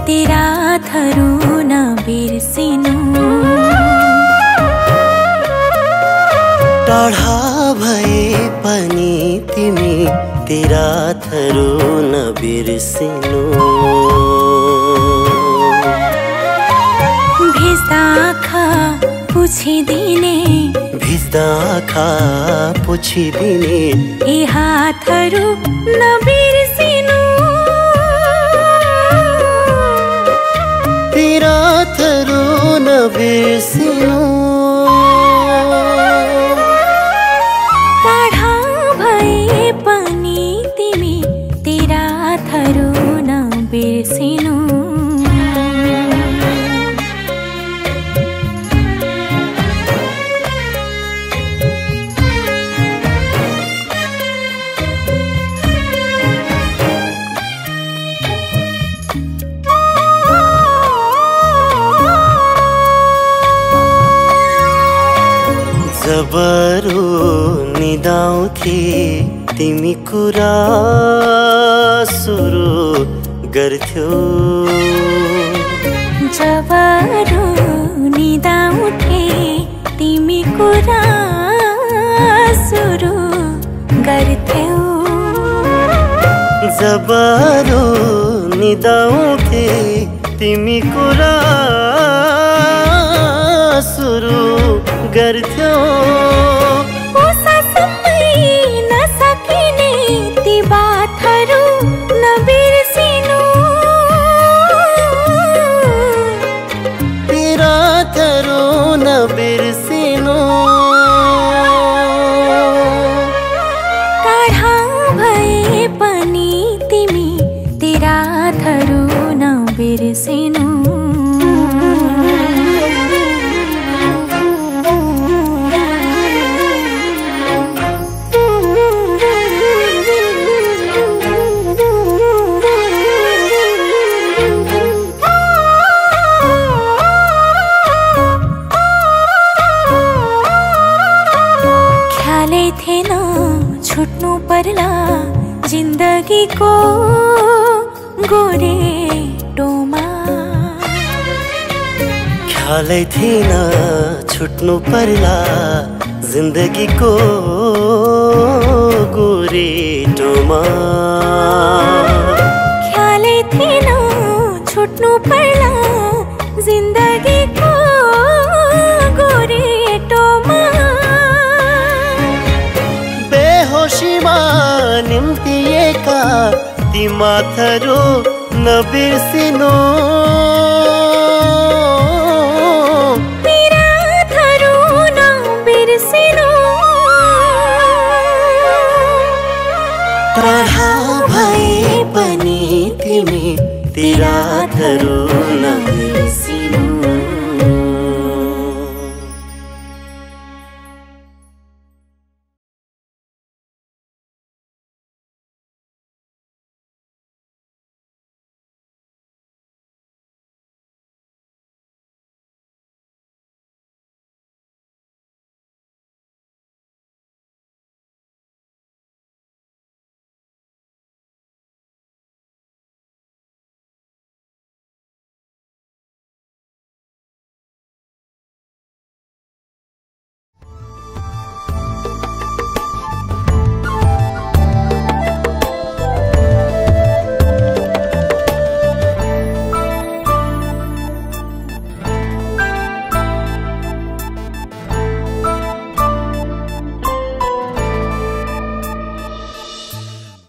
तेरा थरू न बिर्सिनु। टाढा भए पनि तिमी तेरा थरू न बिर्सिनु। भिज्दा आँखा पुछिदिने, भिज्दा आँखा पुछिदिने, यी हातहरू नबिर्सिनु। तेरा थरू नबिर्सिनु। टाढा भए पनि तिमी तेरा थरू नबिर्सिनु। जबरो निदाउँथे तिमी कुरा सुरु गर्थ्यौ। जबरो निदाउँथे तिमी कुरा सुरु गर्थ्यौ। जबरो निदाउँथे तिमी कुरा सुरु गर्थ्यौ। उसासम्मै नसकिने ती बातहरू नबिर्सिनु। तेरा थरू नबिर्सिनु। टाढा भए पनि तिमी तेरा थरू नबिर्सिनु। थिएन छुट्नु पर्ला जिन्दगीको गोरेटोमा। ख्यालै थिएन छुट्नु पर्ला जिन्दगीको गोरेटोमा। ख्यालै थिएन छुट्नु पर्ला जिन्दगीको गोरेटोमा। बेहोशीमा निम्तिएका ती माथहरू नबिर्सिनु। तेरा थरू नबिर्सिनु। टाढा भए पनि तिमी तेरा थरू नबिर्सिनु।